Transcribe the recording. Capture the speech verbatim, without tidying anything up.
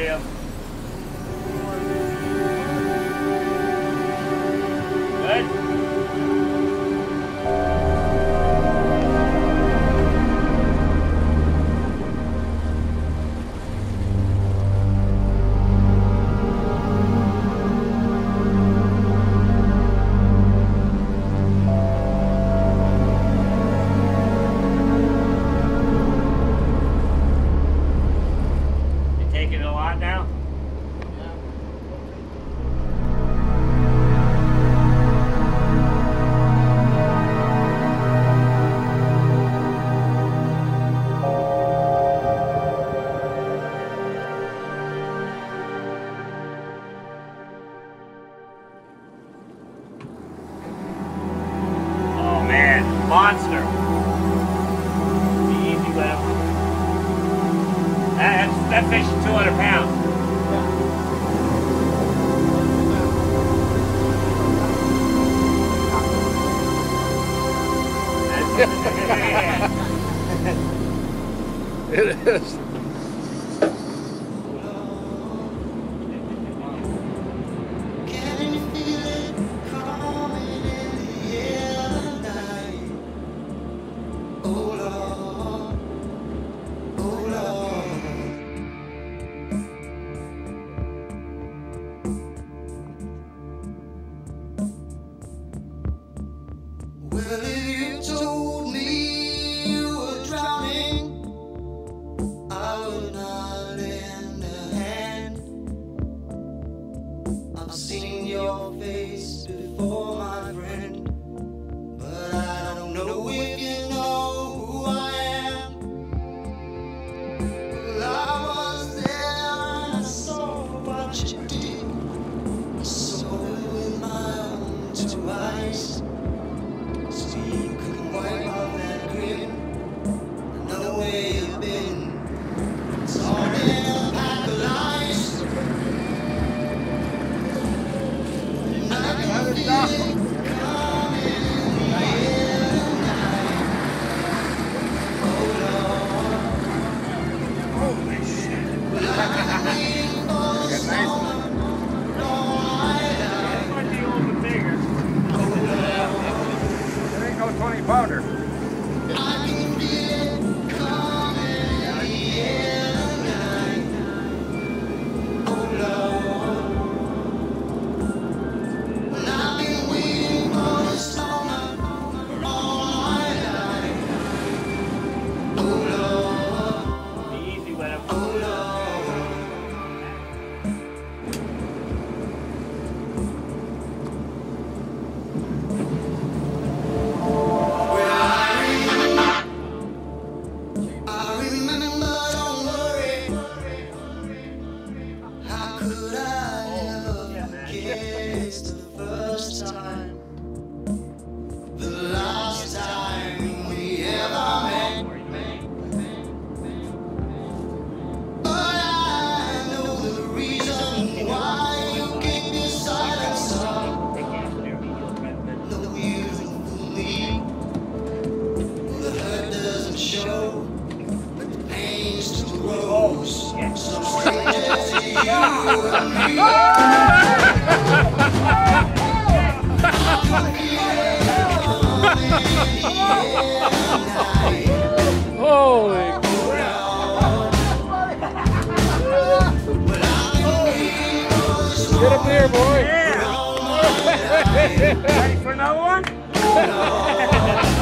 you. Good? You taking it a lot now? Oh man, monster. Be easy with him. That, that fish is two hundred pounds. It is. Well, if you told me you were drowning, I would not lend a hand. I've seen your face before, my friend, but I don't know if you know who I am. Well, I was there and I saw what you did. I saw it with my own two eyes. So you couldn't wipe off that grin. I know where you've been. It's all in a pack of lies. And I can feel it coming in the air tonight. Oh Lord. Holy shit. Well, I've been waiting for the storm all my life. Might be a little bit bigger. Oh There ain't no twenty pounder. Lord. I can feel it coming in the air tonight. Oh Lord. Well, I've been waiting for the storm all my life. Oh Lord. Be easy with him. Oh Lord. Well, I remember, I remember, don't worry. How could I ever forget the first time, the last time we ever met? But I know the reason why you keep your silence up. No, you don't believe. The hurt doesn't show, but the pain still grows. So strangers to you and me. I can feel it coming in the air tonight. Holy Oh Lord. Well, I've been waiting for the storm Get up there, boy. Yeah. all my life. Ready for another one? Oh Lord.